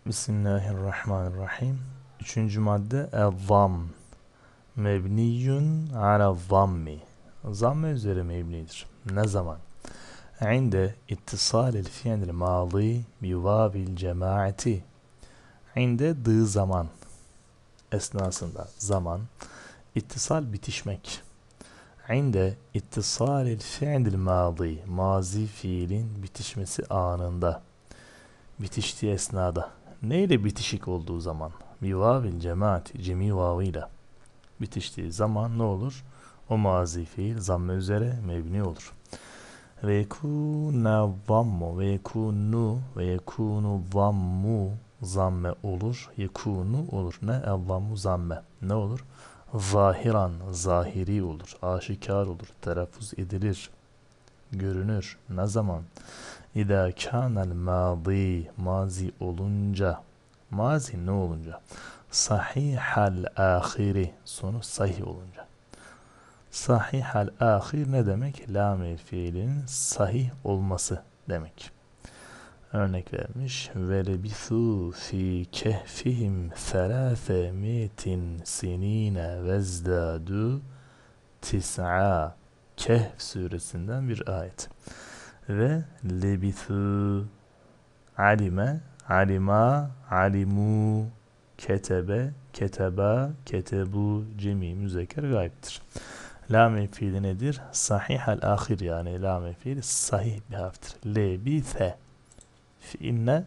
Bismillahirrahmanirrahim. Üçüncü madde ezzam. Mebniyun ala zammi. Zamme üzere mebnidir. Ne zaman? İnde ittisalil fi'lil mâzi bi vâbil cemaati. İnde dığı zaman esnasında zaman ittisal bitişmek. İnde ittisalil fi'lil mâzi mazi fiilin bitişmesi anında bitiştiği esnada neyle bitişik olduğu zaman bi vâbil cemaati cemi vavıyla bitiştiği zaman ne olur? O mazi fiil zamme üzere mebni olur. Ve yekûne zammu ve yekûnu ve yekûnu zammu zamme olur. Yekûnu olur. Ne? Zammu zamme. Ne olur? Zahiran, zahiri olur. Aşikar olur. Telaffuz edilir. Görünür. Ne zaman? İdâ kânel mâzi mazi olunca. Mazi ne olunca? Sahihal ahiri sonu sahih olunca. Sahihal ahir ne demek? Lam-ı fiilinin sahih olması demek. Örnek vermiş. Ve lebithû fî kehfihim thelâfe mi'tin sinîne vezdâdû tis'a. Kehf suresinden bir ayet. Ve lebithû alime, alima, alimu, ketebe, keteba, ketebu cemi müzekker gayiptir. Lam-ı fiili nedir? Sahihal ahir yani lam-ı fiili sahih bir harftir. Lebithe fiinne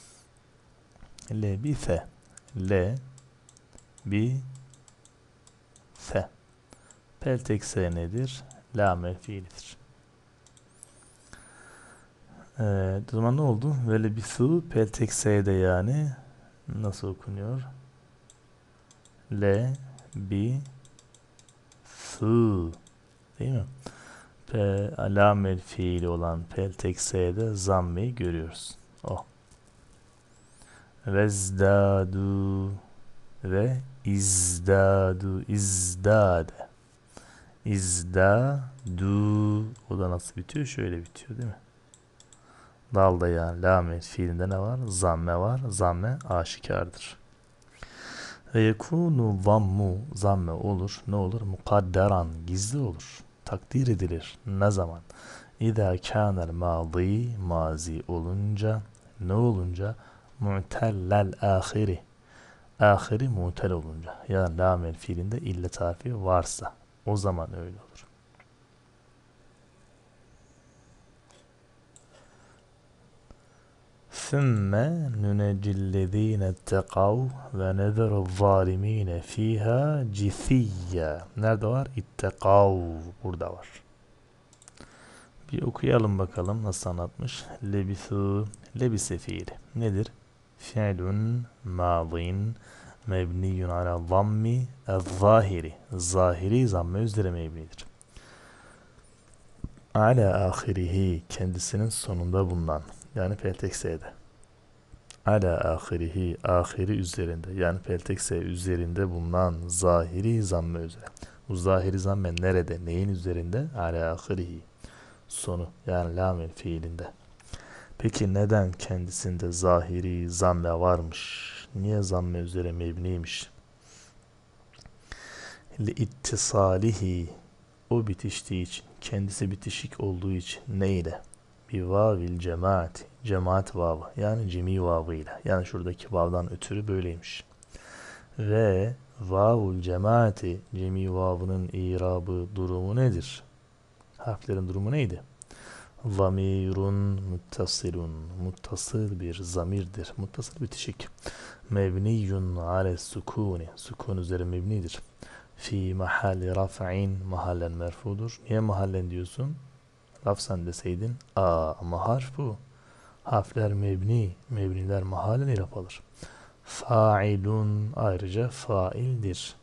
lebithe le bi fe peltekse nedir? Lam-ı fiilidir. O zaman ne oldu? Ve lebithu peltekse'de yani nasıl okunuyor? Le bi su değil mi? Alamel fiili olan peltekse'de zammeyi görüyoruz. O. Vezdadu ve izdadu izdade. İzdadu o da nasıl bitiyor? Şöyle bitiyor değil mi? Dalda yani lamel fiilinde ne var? Zamme var. Zamme aşikardır. Ve yekûnu zammu zamme olur. Ne olur? Mukadderan gizli olur. Takdir edilir. Ne zaman? İzâ kânel mâzi mazi olunca ne olunca? Mu'tellel ahiri ahiri mu'tel olunca yani lamel fiilinde illet harfi varsa o zaman öyle olur. ثُمَّ نُنَجِّي الَّذ۪ينَ اتَّقَوْا وَنَذَرُ الظَّالِم۪ينَ ف۪يهَا جِثِيًّا. Nerede var? İtteqav. Burada var. Bir okuyalım bakalım nasıl anlatmış. Lebithu, lebise fiili. Nedir? Fi'lun madin mebniyun ala zammi el-zahiri. Zahiri zamme üzere mebnidir. Ala ahirihi kendisinin sonunda bulunan yani peltekse'de. Ala ahirihi ahiri üzerinde yani peltekse üzerinde bulunan zahiri zamme üzere. Bu zahiri zamme nerede? Neyin üzerinde? Ala ahirihi. Sonu yani lamel fiilinde. Peki neden kendisinde zahiri zamme varmış? Niye zamme üzere mebniymiş? Li ittisalihi o bitiştiği için, kendisi bitişik olduğu için neyle? Bi vavil cemaati, cemaat vavı yani cemi vavıyla. Yani şuradaki vavdan ötürü böyleymiş. Ve vavul cemaati, cemi vavının irabı durumu nedir? Harflerin durumu neydi? Zamirun muttasilun. Muttasıl bir zamirdir. Muttasıl bitişik. Mebniyun ale sukuni. Sukun üzere mebnidir. Fi mahalli raf'in mahallen merfudur. Niye mahallen diyorsun? Lafzan deseydin ama harf bu. Harfler mebni. Mebniler mahallen iraf alır. Fa'ilun ayrıca faildir.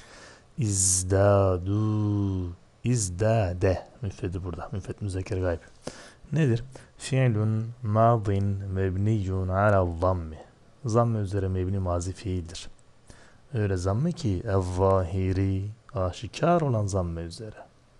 İzdadu İzdade müfredi burada. Müfred müzekker gayb. Nedir? Fi'lun madin mebniyun ala zammi. Zamme üzere mebni mazi fiildir. Öyle zamme ki el-zahiri aşikar olan zamme üzere.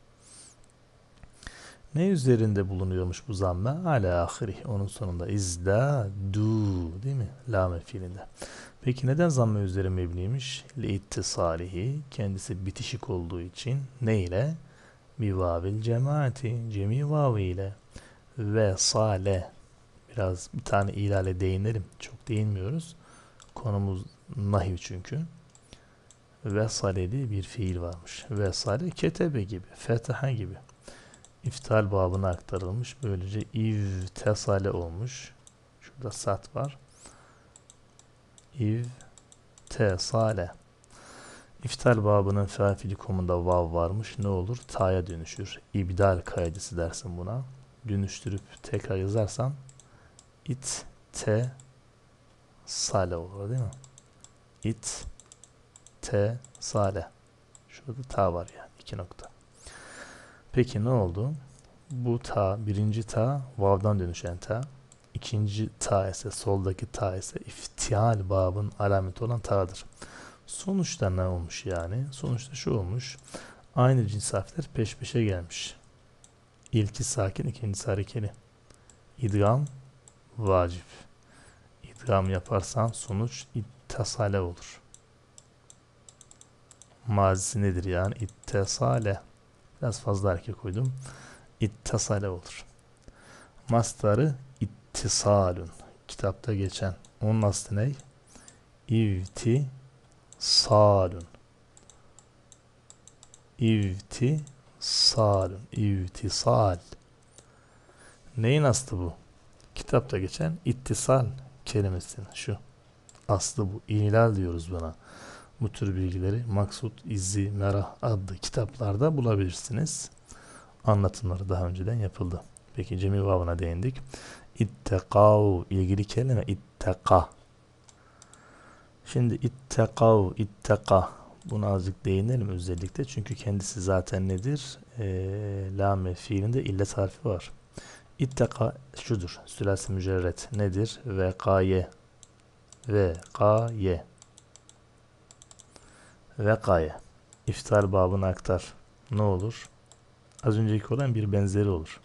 Ne üzerinde bulunuyormuş bu zamme? Ala ahiri. Onun sonunda izdadu değil mi? Lame fiilinde. Peki neden zamm-ı üzeri mebniymiş? Liittisalihi, kendisi bitişik olduğu için ne ile? Bi vavil cemaati, cemi vavi ile. Ve sale, biraz bir tane ilale değinelim. Çok değinmiyoruz. Konumuz nahiv çünkü. Vesaleli bir fiil varmış. Vesale ketebe gibi, fetaha gibi. İftal babına aktarılmış. Böylece ivtesale olmuş. Şurada sat var. İvtesale. İftal babının faili komunda vav varmış. Ne olur? Ta'ya dönüşür. İbdal kaidesi dersin buna. Dönüştürüp tekrar yazarsan it te sale olur değil mi? İt te sale. Şurada ta var yani. 2 nokta. Peki ne oldu? Bu ta, birinci ta vav'dan dönüşen ta. İkinci ta ise, soldaki ta ise iftial babın alameti olan ta'dır. Sonuçta ne olmuş yani? Sonuçta şu olmuş. Aynı cins harfler peş peşe gelmiş. İlki sakin, ikincisi harekeli. İdgam vacip. İdgam yaparsan sonuç ittasale olur. Mazisi nedir yani? İttasale. Biraz fazla hareket koydum. İttasale olur. Mastarı ittisalun. Kitapta geçen. Onun aslı ne? İvtisalun. İvtisalun. İvtisal. Neyin aslı bu? Kitapta geçen ittisal kelimesinin şu. Aslı bu. İhlal diyoruz buna. Bu tür bilgileri Maksut, İzzi, Merah adlı kitaplarda bulabilirsiniz. Anlatımları daha önceden yapıldı. Peki cemi vavına değindik. İttekav, ilgili kelime itteka. Şimdi ittekav, itteka. Buna azıcık değinelim özellikle. Çünkü kendisi zaten nedir? Lame fiilinde illet harfi var. İtteka şudur. Sülasi mücerret nedir? Vekaye. Vekaye. Vekaye. İftar babını aktar. Ne olur? Az önceki olan bir benzeri olur.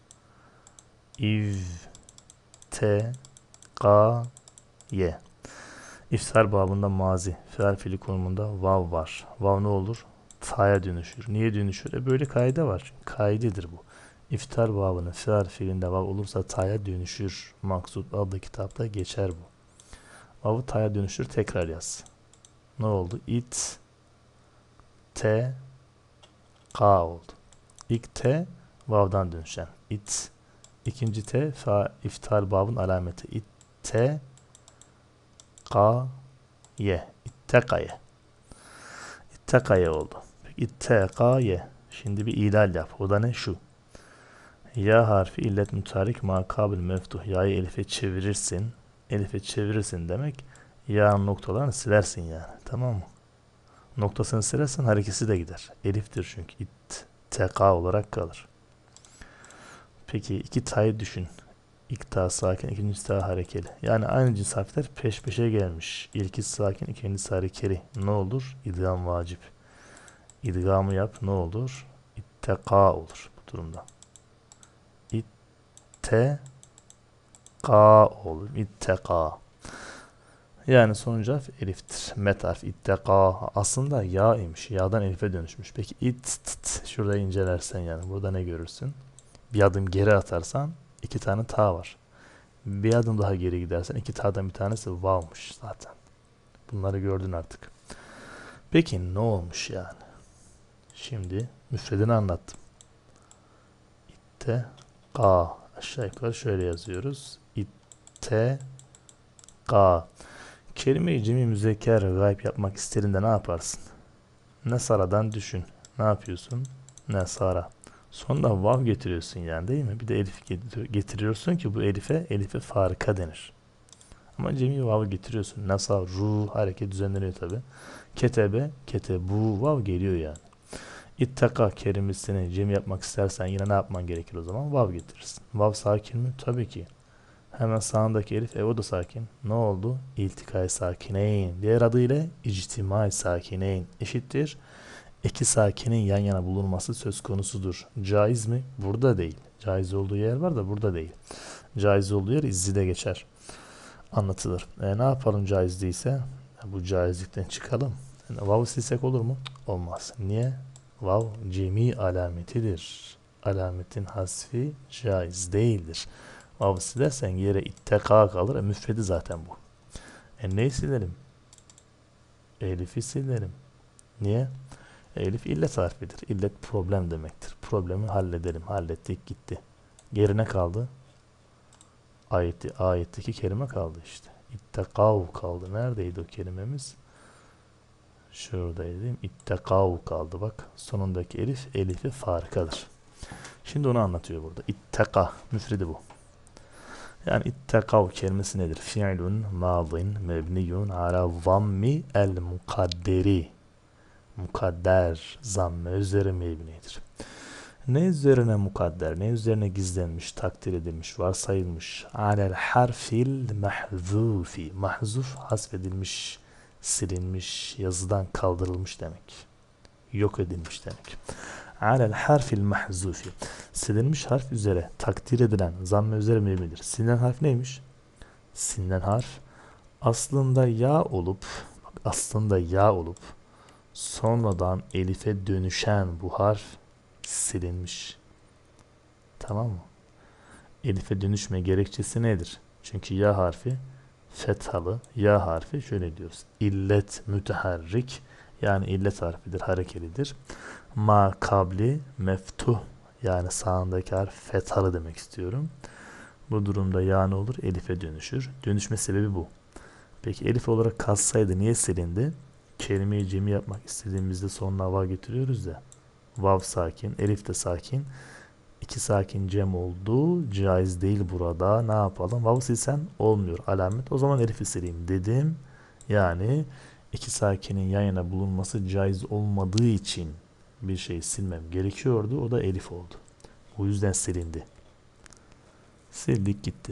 İv-te-ka-ye. İftar babında mazi, fiil fiili konumunda vav var. Vav ne olur? Ta'ya dönüşür. Niye dönüşür? Böyle kaide var. Çünkü kaidedir bu. İftar babının fiil fiilinde vav olursa ta'ya dönüşür. Maksut adlı kitapta geçer bu. Vav'ı ta'ya dönüşür. Tekrar yaz. Ne oldu? İt te ka oldu. İlk te vav'dan dönüşen. İt. İkinci te iftar babın alameti. İt te ka ye. İttekaye. İttekaye oldu. Peki İttekaye. Şimdi bir ilal yap. O da ne? Şu. Ya harfi illet mütarik makabil meftuh. Ya'yı elife çevirirsin. Elife çevirirsin demek. Ya'nın noktalarını silersin yani. Tamam mı? Noktasını silersen harekesi de gider. Eliftir çünkü. İtteka olarak kalır. Peki iki ta'yı düşün. İlk ta sakin, ikincisi ta harekeli. Yani aynı cins harfler peş peşe gelmiş. İlkisi sakin, ikincisi harekeli. Ne olur? İdgam vacip. İdgamı yap. Ne olur? İtteka olur bu durumda. İtteka olur. İtteka. Yani sonuncu harf eliftir. Met harf itteka. Aslında ya imiş. Ya'dan elife dönüşmüş. Peki şurada incelersen yani burada ne görürsün? Bir adım geri atarsan iki tane ta var. Bir adım daha geri gidersen iki ta'dan bir tanesi vav'mış zaten. Bunları gördün artık. Peki ne olmuş yani? Şimdi müfredini anlattım. İtteka. Aşağı yukarı şöyle yazıyoruz. İtteka. Kelime-i cemi müzekker gayb yapmak istediğinde ne yaparsın? Nesara'dan düşün. Ne yapıyorsun? Nesara. Sonunda vav getiriyorsun yani değil mi? Bir de elif getiriyorsun ki bu elife farika denir. Ama cemi vav'ı getiriyorsun. Nasa, ru hareket düzenleniyor tabi. Ketebe, ketebu vav geliyor yani. İttaka kelimesini cemi yapmak istersen yine ne yapman gerekir o zaman? Vav getirirsin. Vav sakin mi? Tabii ki. Hemen sağındaki elif o da sakin. Ne oldu? İltikay sakineyn. Diğer adıyla ictimai sakineyn eşittir. İki sakinin yan yana bulunması söz konusudur. Caiz mi? Burada değil. Caiz olduğu yer var da burada değil. Caiz olduğu yer izzide geçer. anlatılır. Ne yapalım caiz değilse? Bu caizlikten çıkalım. Vav silsek olur mu? Olmaz. Niye? Vav cemi alametidir. Alametin hasfi caiz değildir. Vav silersen yere itteka kalır. Müfredi zaten bu. Neyi silelim? Elif'i silelim. Niye? Elif illet harfidir. İllet problem demektir. Problemi halledelim. Hallettik gitti. Gerine kaldı. Ayetteki kelime kaldı işte. İttekav kaldı. Neredeydi o kelimemiz? Şuradaydı. İttekav kaldı bak. Sonundaki elif, elifi farikadır. Şimdi onu anlatıyor burada. İtteka, müfredi bu. Yani ittekav kelimesi nedir? Fi'lun madin mebniyun ala zammi el mukadderi. Mukadder, zamme üzeri mebnidir. Ne üzerine mukadder, ne üzerine gizlenmiş, takdir edilmiş, varsayılmış? Alel harfil mahzufi. Mahzuf, hasfedilmiş, silinmiş, yazıdan kaldırılmış demek. Yok edilmiş demek. Alel harfil mahzufi. Silinmiş harf üzere, takdir edilen, zamme üzeri mebnidir. Silinen harf neymiş? Silinen harf aslında ya olup, sonradan elife dönüşen bu harf silinmiş. Tamam mı? Elife dönüşme gerekçesi nedir? Çünkü ya harfi fethalı, ya harfi şöyle diyoruz. İllet müteharrik, yani illet harfidir, harekelidir. Ma kabli meftuh, yani sağındaki harf fethalı demek istiyorum. Bu durumda ya ne olur? Elife dönüşür. Dönüşme sebebi bu. Peki elif olarak kalsaydı niye silindi? Kelimeyi cemi yapmak istediğimizde sonuna vav getiriyoruz ya. Vav sakin, elif de sakin. İki sakin cem oldu. Caiz değil burada. Ne yapalım? Vav silsem olmuyor. Alamet. O zaman elifi sileyim dedim. Yani iki sakinin yan yana bulunması caiz olmadığı için bir şey silmem gerekiyordu. O da elif oldu. O yüzden silindi. Sildik gitti.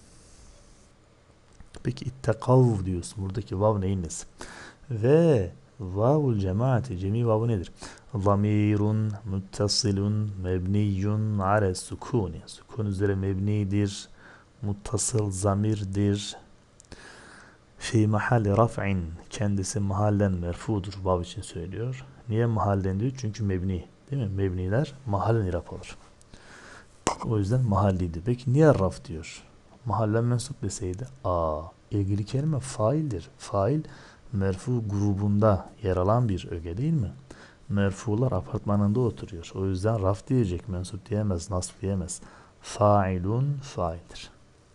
Peki ittekav diyorsun. Buradaki vav neyin nesi? Ve vavul cemaati cemi vavı nedir? Zamirun muttasilun mebniyun ale sukuni. Sukun üzere mebnidir. Muttasıl zamirdir. Fi mahalli raf'in. Kendisi mahallen merfudur. Vav için söylüyor. Niye mahallen diyor? Çünkü mebni. Değil mi? Mebniler mahallen iraf alır. O yüzden mahalliydi. Peki niye raf diyor? Mahallen mensup deseydi ilgili kelime faildir. Fail merfu grubunda yer alan bir öge değil mi? Merfular apartmanında oturuyor. O yüzden raf diyecek, mensup diyemez, nasb diyemez. Failun faildir.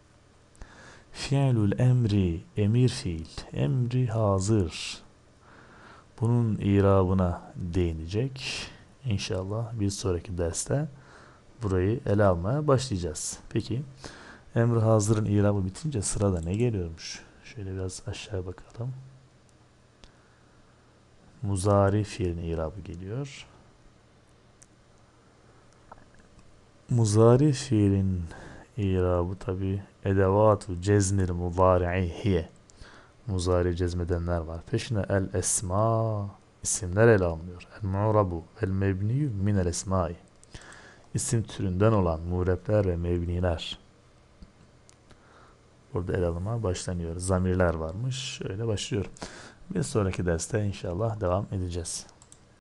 Fi'lül emri, emir fiil. Emri hazır. Bunun irabına değinecek. İnşallah bir sonraki derste burayı ele almaya başlayacağız. Peki emri hazırın irabı bitince sırada ne geliyormuş? Şöyle biraz aşağı bakalım. Muzari fiilin irabı geliyor. Muzari fiilin irabı tabi edevatu cezmir muzari'i hiye. Muzari cezmedenler var. Peşine el esma, isimler ele alınıyor. El mu'rabu el mebniyu minel esmai. İsim türünden olan muğrepler ve mebniler. Burada ele alınmaya başlanıyor. Zamirler varmış. Şöyle başlıyor. Bir sonraki derste inşallah devam edeceğiz.